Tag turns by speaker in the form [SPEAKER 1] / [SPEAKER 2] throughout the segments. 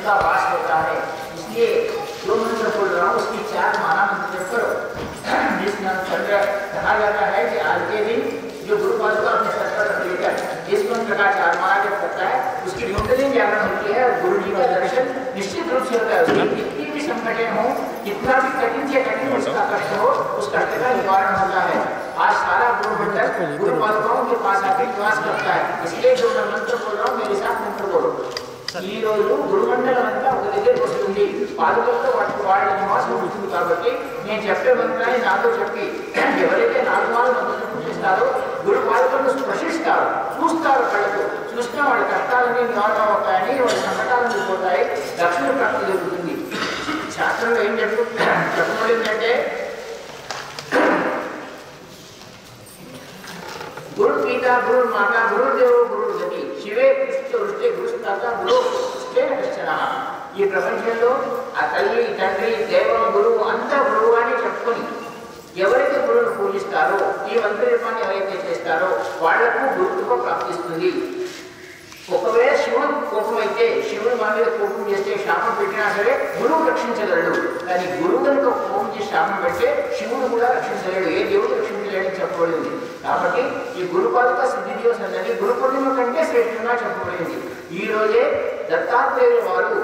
[SPEAKER 1] उनका वास होता है। इसलिए जो मंत्र बोल रहा हूँ उसकी 4 माला मंत्र जप करो। जिस मंत्र कहा जाता है कि आज के दिन जो गुरु पादुका अपने सर पर रख लेकर जिस मंत्र का 4 माला जप करता है उसकी न्यूनतम जागरण होती है और गुरु जी का दर्शन निश्चित रूप से होता है। उसकी कितनी भी संकटें हो, कितना भी कठिन से कठिन उसका कष्ट हो, उस कष्ट का निवारण होता है। आज सारा गुरु मंडल गुरु पादुकाओं के पास आकर निवास करता है। इसलिए जो मैं मंत्र बोल रहा हूँ मेरे साथ मंत्र बोलो। ఈ రోజు గురుమండలం అంతా ఒక దగ్గరికి వస్తుంది, పాదుకలతో వాళ్ళ నివాసం ఉంటుంది కాబట్టి నేను చెప్పే మంత్రాన్ని నాతో చెప్పి ఎవరైతే 4 వారాలు మంత్రం పూజిస్తారో గురు పాదుకలను స్పృశిస్తారు, చూస్తారు, కళ్ళతో చూసినా వాళ్ళ కష్టాలన్నీ నివారణ అవుతాయని, వాళ్ళ సంకటాలన్నీ పోతాయి, దక్షిణ ప్రాప్తి జరుగుతుంది. శాస్త్రంలో ఏం చెప్పబడిందంటే గురు పిత గురు మాత గురుదేవో గురు గతి శివే కృష్ణ వృష్టి గురుస్తాత గురు రక్షణ. ఈ ప్రపంచంలో ఆ తల్లి తండ్రి దేవం గురువు అంతా గురువు అని చెప్పుకొని ఎవరైతే గురువును పూజిస్తారో ఈ మంత్రజపాన్ని ఎవరైతే చేస్తారో వాళ్లకు గురుత్వం ప్రాప్తిస్తుంది. ఒకవేళ శివుడు కోపం అయితే శివుడు మా మీద కోపం చేస్తే శాపం పెట్టినా సరే గురువు రక్షించగలడు. కానీ గురువు కనుక కోపం చేసి శాపం పెడితే శివుడు కూడా రక్షించలేడు, ఏ దేవుడు రక్షించలేడని చెప్పబడింది. కాబట్టి ఈ గురు పాదుక సిద్ధి దివస్ అనేది గురు పూర్ణిమ కంటే శ్రేష్టంగా చెప్పబడింది. ఈ రోజే దత్తాత్రేయుల వారు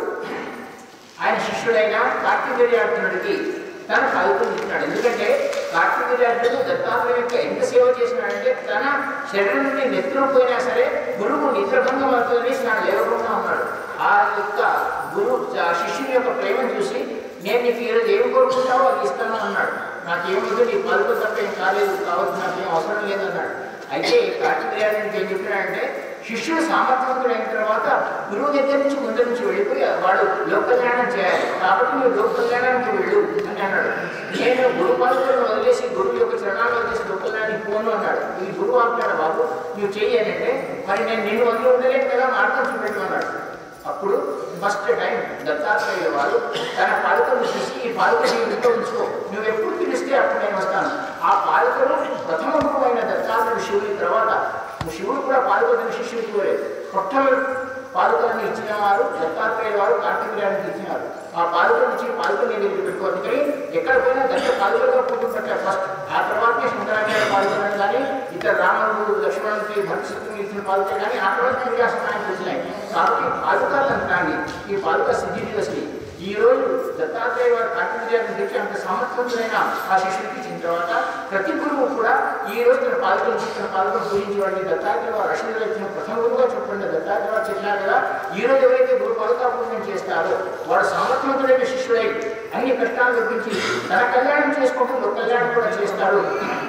[SPEAKER 1] ఆయన శిష్యుడైన కార్తికేయార్జునుడికి తన పాదుకలు ఇచ్చినాడు. ఎందుకంటే కార్తికేయార్జునుడు దత్తాత్రేయుడికి ఎంత సేవ చేసినాడంటే తన శరీరం నుండి నెత్తులు పోయినా సరే గురువు నిద్రభంగం అవుతుందని తాను లేవకుండా ఉన్నాడు. ఆ యొక్క గురువు శిష్యుని యొక్క ప్రేమను చూసి నేను నీకు ఈరోజు ఏమి కోరుకుంటావో అది ఇస్తాను అన్నాడు. నాకేముందు నీ పాదుకలు తప్ప ఏం కాలేదు, కావచ్చు నాకేం అవసరం లేదన్నాడు. అయితే కార్తికేయార్జునుడికి ఏం చెప్పినాడంటే శిష్యుడు సామర్థ్యవంతుడైన తర్వాత గురువు దగ్గర నుంచి ముందు నుంచి వెళ్ళిపోయి వాడు లోక కళ్యాణం చేయాలి, కాబట్టి నువ్వు లోక కళ్యాణానికి వెళ్ళు అని అన్నాడు. నేను గురు పాదుకలను వదిలేసి గురువు యొక్క చరణాలు వదిలేసి లోక కళ్యాణానికి పోను అన్నాడు. ఈ గురువు అంటాడు బాబు నువ్వు చెయ్యి అని అంటే మరి నేను నిన్ను వదిలి ఉండలేను కదా, మార్గం చూపెట్టు అన్నాడు. అప్పుడు ఫస్ట్ టైం దత్తాత్రేయుల వారు తన పాదుకలను తీసి ఈ పాదుకలు ఇంట్లో ఉంచుకో, నువ్వు ఎప్పుడు పిలిస్తే అప్పుడు నేను వస్తాను. ఆ పాదుకలు ప్రథమ గురువు అయిన దత్తాత్రేయుడు శివుడి తర్వాత శివుడు కూడా పాదుకలను శిష్యుడికి కోరేది. మొట్టమొదటి పాదుకలను ఇచ్చిన వారు దత్తాత్రేయుల వారు కార్తికేయానికి ఇచ్చినారు. ఆ పాదుకలు ఇచ్చి పాదుకలు నేను పెట్టుకోవాలి కానీ ఎక్కడ పోయినా దత్త పాదుకలుగా పుట్టుకుంటారు ఫస్ట్. ఆ తర్వాతనే శంకరాచార్య పాదుకలను కానీ ఇతర రాముడు లక్ష్మణుడికి భక్తుని ఇచ్చిన పాదుకలు కానీ ఆ తర్వాత వ్యాసనానికి వచ్చినాయి. కాబట్టి పాదుకాలు అంటాన్ని ఈ పాదుక సిద్ధి దివస్ని ఈ రోజు దత్తాత్రేయ వారు కార్తికేయాన్ని తెచ్చి అంత సామర్థ్యవంతులైన ఆ శిష్యుడికి ఇచ్చిన తర్వాత ప్రతి గురువు కూడా ఈ రోజు తన పాదుకలు పూజించి వాడిని దత్తాత్రేయ వారు రక్షణలో ఇచ్చిన ప్రథమ గురువుగా చెప్పండి. దత్తాత్రేయ వారు చెప్పినారు కదా ఈ రోజు ఎవరైతే గురు పాదుకా పూజన చేస్తారో వాడు సామర్థ్యవంతుడైన శిష్యుడై అన్ని కష్టాలు తప్పించి తన కళ్యాణం చేసుకుంటూ లోక కళ్యాణం కూడా చేస్తాడు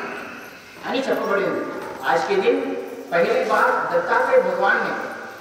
[SPEAKER 1] అని చెప్పబడింది. आज के दिन पहली बार दत्तात्रेय भगवान ने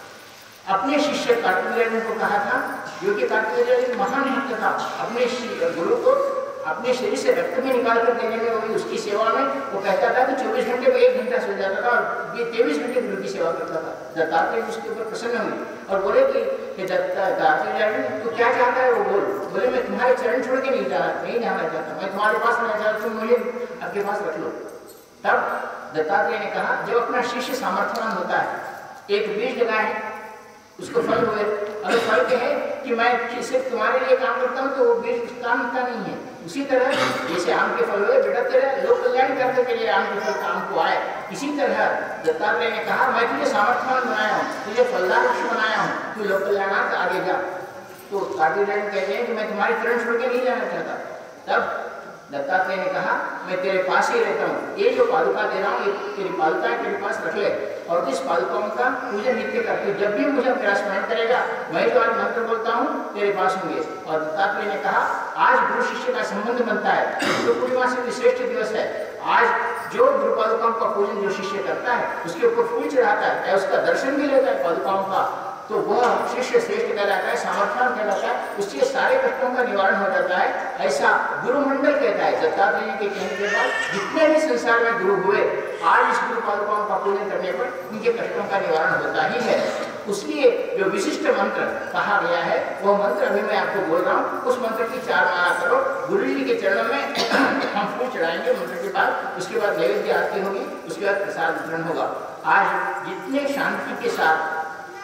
[SPEAKER 1] अपने शिष्य कार्तिकेय को कहा था, जो कि कार्तिकेय महान भक्त था, अपने गुरु को अपने शरीर से रक्त भी निकाल कर देने में वो भी उसकी सेवा में वो कहता था कि 24 घंटे में 1 घंटा सो जाता था और ये 23 घंटे गुरु की सेवा करता था। दत्तात्रेय उसके ऊपर प्रसन्न हुए और बोले कि दत्तात्रेय तो क्या चाहता है वो बोले मैं तुम्हारे चरण छोड़ के नहीं जाना चाहता, मैं तुम्हारे पास रहना चाहता हूँ, मुझे आपके पास रख लो। तब दत्तात्रेय ने कहा जब अपना शिष्य सामर्थ्यवान होता है, एक बीज लगाए उसको फल हुए, अगर फल कहे कि मैं सिर्फ तुम्हारे लिए काम करता हूँ तो वो बीज काम का नहीं है। उसी तरह जैसे आम के फल हुए बेटा तेरा लोक कल्याण करने के लिए आम के फल काम को आए, इसी तरह दत्तात्रेय ने कहा मैं तुझे सामर्थ्यवान बनाया हूँ, तुझे फलदार वृक्ष बनाया हूँ, तू लोक कल्याणार्थ आगे जा। तो कार्तिकेय कहते हैं कि मैं तुम्हारे चरण छोड़ के नहीं जाना चाहता। तब दत्तात्रेय ने कहा मैं तेरे पास ही रहता हूँ, ये जो पादुका दे रहा हूँ ये तेरी पादुका तेरे पास रख ले और इस पादुकाओं का पूजन नित्य करके जब भी मुझे मेरा स्मरण करेगा मैं तो आज मंत्र बोलता हूँ तेरे पास होंगे। और दत्तात्रेय ने कहा आज गुरु शिष्य का संबंध बनता है, गुरु पूर्णिमा से श्रेष्ठ दिवस है। आज जो गुरु पादुकाओं का पूजन जो शिष्य करता है उसके ऊपर फूल चढ़ाता है, उसका दर्शन भी लेता है पादुकाओं का, तो वह शिष्य श्रेष्ठ कहलाता है, सामर्थ्यवान कहलाता है, उसके सारे कष्टों का निवारण हो जाता है। ऐसा गुरु मंडल कहता है। दत्तात्रेय के कहने के बाद जितने भी संसार में गुरु हुए आज इस गुरु पादुकाओं का पूजन करने पर उनके कष्टों का निवारण होता ही है। उसलिए जो विशिष्ट मंत्र कहा गया है वह मंत्र अभी मैं आपको बोल रहा हूँ, उस मंत्र की 4 माला करो। गुरु जी के चरणों में हम फूल चढ़ाएंगे मंत्र के बाद, उसके बाद नैवेद्य आरती होगी, उसके बाद प्रसाद वितरण होगा। आज जितने शांति के साथ आप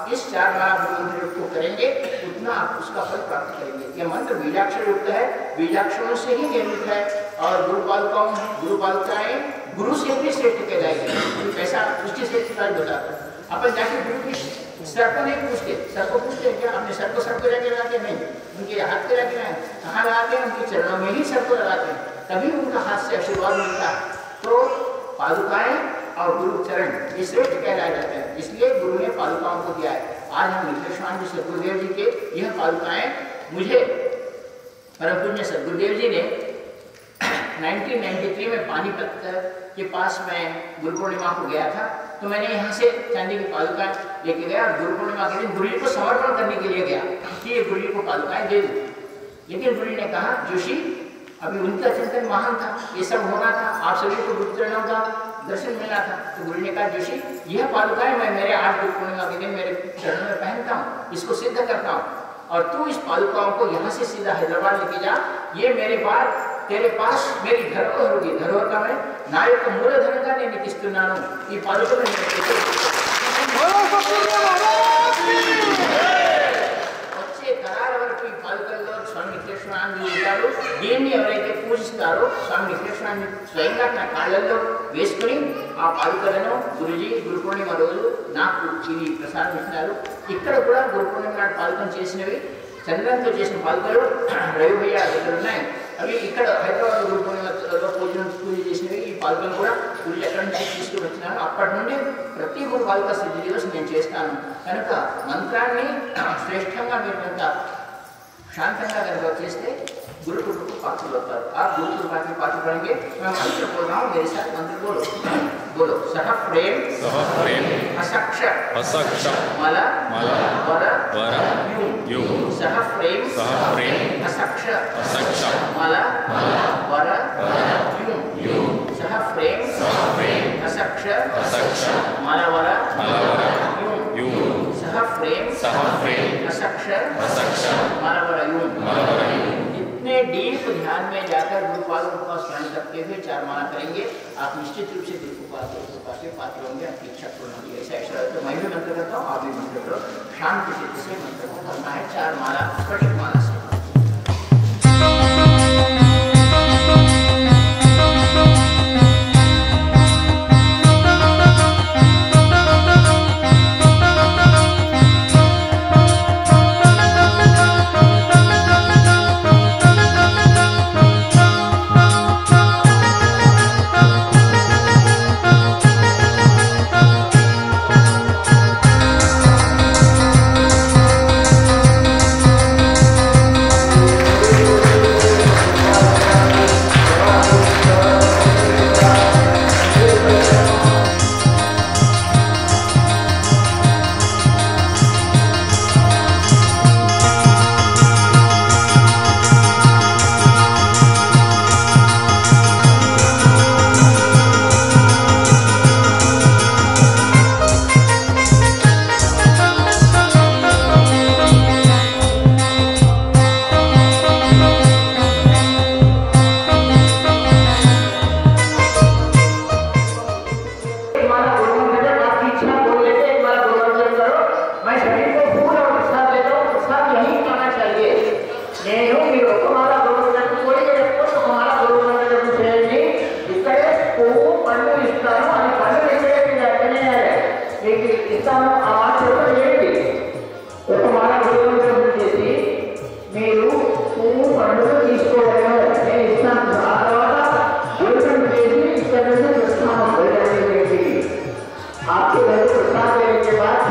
[SPEAKER 1] आप इस 4 माला गुरु मंत्र को करेंगे उतना आप उसका फल प्राप्त करेंगे। यह मंत्र बीजाक्षर युक्त है, बीजाक्षरों से ही निर्मित है और गुरु पालिकाएं गुरु से भी श्रेष्ठ कहलाएगी। कैसा उसकी श्रेष्ठता बताता है। अपन जाके गुरु की सर को नहीं पूछते, सर को पूछते हैं क्या आपने सर को जाके लगाते नहीं, उनके हाथ पे लगाते हैं, कहाँ लगाते हैं, उनके चरणों में ही सर को लगाते हैं, तभी उनका हाथ से आशीर्वाद मिलता है। तो पादुकाएं और गुरु चरण ये श्रेष्ठ कहलाए जाते हैं, इसलिए गुरु ने पादुकाओं को दिया है। आज हम निकलेश्वर सदगुरुदेव जी के यह पादुकाएं मुझे परम पूज्य सदगुरुदेव जी ने 1993 में पानीपत के पास मैं गुरु पूर्णिमा को गया था, तो मैंने यहाँ से चांदी की पादुकाएं लेके गया। गुरु पूर्णिमा के दिन गुरु जी को समर्पण करने के लिए गया कि ये गुरु जी को पादुकाएं दे दूं, लेकिन गुरु जी ने कहा जोशी अभी उनका चिंतन महान था, ये सब होना था, आप सभी को गुरु चरणों का दर्शन मिलना था। तो गुरु ने कहा जोशी यह पादुकाएं मैं मेरे आज गुरु पूर्णिमा के दिन मेरे चरणों में पहनता हूँ, इसको सिद्ध करता हूँ और तू इस पादुकाओं को यहाँ से सीधा हैदराबाद लेके जा, ये मेरे बाद तेरे पास मेरी धरोहर होगी। धरोहर का मैं नायक मूलधन का नहीं निकिस्तुनानु ఈ పాదుకలు వచ్చే తరాల వరకు ఈ పాదుకల్లో స్వామి నిత్యేశ్వరాన్ని ఉంటారు। దీన్ని ఎవరైతే పూజిస్తారో స్వామి నిత్యేశ్వరాన్ని స్వయంగా తన కాళ్ళల్లో వేసుకుని ఆ పాదుకలను గురుజీ గురు పూర్ణిమ రోజు నాకు ఇది ప్రసాదిస్తున్నారు। ఇక్కడ కూడా గురు పూర్ణిమ నాడు పాదుకం చేసినవి చంద్రంతో చేసిన పాదుకలు రవి భయ్య దగ్గర ఉన్నాయి। అవి ఇక్కడ హైదరాబాద్ గురు పూర్ణిమలో పూజ చేసినవి ఈ పాదుకలు కూడా గురు ఎక్కడి నుంచి తీసుకుని వచ్చినాను। అప్పటి నుండి ప్రతి గురు పాదుక సిద్ధి దివస్ నేను చేస్తాను కనుక మంత్రాన్ని శ్రేష్టంగా మీరు కనుక శాంతంగా కనుక చేస్తే गुरु कृपा को पात्र होता है। आप गुरु कृपा की पात्र बनेंगे। मैं मंत्र बोल रहा हूँ, मेरे साथ मंत्र बोलो बोलो। सह प्रेम असक्ष मला वर यू सह प्रेम असक्ष मला वर यू सह प्रेम असक्ष मला वर यू सह प्रेम असक्ष मला वर यू। इतने डीप ध्यान में जाकर गुरुपाल का स्मरण करते हुए 4 माला करेंगे, आप निश्चित रूप से गुरुपाल के पात्र होंगे, आपकी इच्छा पूर्ण होगी। ऐसा ऐसा तो मैं भी मंत्र करता हूँ, आप भी मंत्र करो, शांति चित्त से मंत्र को करना है। 4 माला स्फटिक माला से। आपके घर को प्रसाद देने के बाद